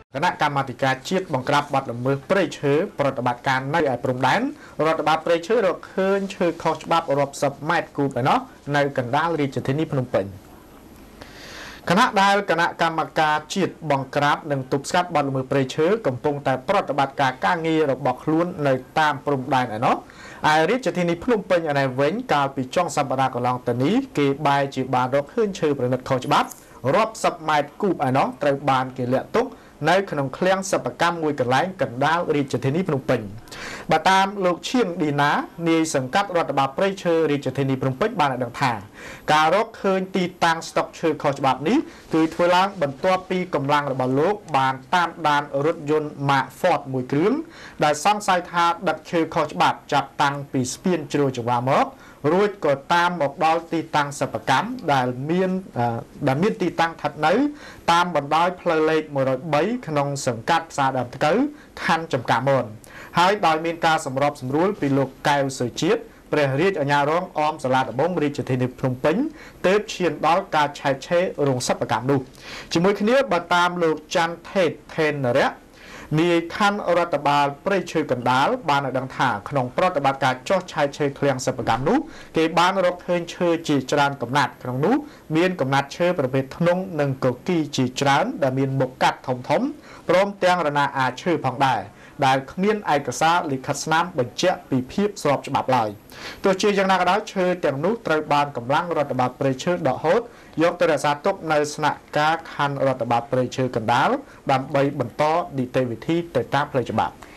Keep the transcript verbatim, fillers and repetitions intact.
គណៈកម្មាធិការជាតិបង្ក្រាបបទល្មើសព្រៃឈើប្រតិបត្តិការនៅឯព្រំដែនរដ្ឋបាលព្រៃឈើរកឃើញឈើខុសច្បាប់រាប់សិបម៉ែត្រគូបឯណោះនៅកណ្ដាលរាជធានីភ្នំពេញគណៈដែលគណៈកម្មការជាតិបង្ក្រាបនិងទប់ស្កាត់បទល្មើសព្រៃឈើកំពុងតែប្រតិបត្តិការការងាររបស់ខ្លួននៅតាមព្រំដែនឯណោះឯរាជធានីភ្នំពេញឯនេះវិញកាលពីចុងសប្តាហ៍កន្លងទៅនេះគេបែរជាបានរកឃើញឈើប្រណិតខុសច្បាប់រាប់សិបម៉ែត្រគូបឯណោះត្រូវបានគេលាក់ទុកនៅក្នុងឃ្លាំងសិប្បកម្មមួយកន្លែងកណ្ដាលរាជធានីភ្នំពេញបើតាមលោកឈៀងឌីណានាយសង្កាត់រដ្ឋបាលព្រៃឈើរាជធានីភ្នំពេញបានដឹងថាការរកឃើញទីតាំងស្តុកឈើខុសច្បាប់នេះគឺធ្វើឡើងបន្ទាប់ពីកម្លាំងរបស់លោកបានតាមដានរថយន្ត Mark Ford មួយគ្រឿងដែលសង្ស័យថាដឹកឈើខុសច្បាប់ចាប់តាំងពីស្ពានជ្រោយចង្វាមករួចក៏តាមមកដល់ទីតាំងសិប្បកម្មដែលមានដែលមានទីតាំងស្ថិតនៅតាមបណ្ដោយផ្លូវលេខមួយរយបីក្នុងសង្កាត់ផ្សារដើមថ្កូវខណ្ឌចំការមនហើយដោយមានការសម្របសម្រួលពីលោកកែវសុជាតិព្រះរាជអាជ្ញារងអមសាលាដំបងរាជធានីភ្នំពេញទើបឈានដល់ការឆែកឆេររោងសិប្បកម្មនោះជាមួយគ្នាបើតាមលោកច័ន្ទថេតថេនរៈនាយខណ្ឌរដ្ឋបាលព្រៃឈើកណ្ដាលបានឲ្យដឹងថាក្នុងប្រតិបត្តិការចោះឆែកឆេរឃ្លាំងសិប្បកម្មនោះគេបានរកឃើញឈើជាច្រើនកំណាត់ក្នុងនោះមានកំណាត់ឈើប្រភេទធ្នង់និងកគីជាច្រើនដែលមានមុខកាត់ធំធំព្រមទាំងរណាអាឈើផងដែរដែលគ្មានឯកសារលិខិតស្នាមបញ្ជាក់ពីភាពស្របច្បាប់ឡើយទោះជាយ៉ាងណាក៏ដោយឈើទាំងនោះត្រូវបានកម្លាំងរដ្ឋបាលព្រៃឈើដកហូតយកទៅរក្សាទុកនៅស្នាក់ការខណ្ឌរដ្ឋបាលព្រៃឈើកណ្ដាលដើម្បីបន្តនីតិវិធីទៅតាមផ្លូវច្បាប់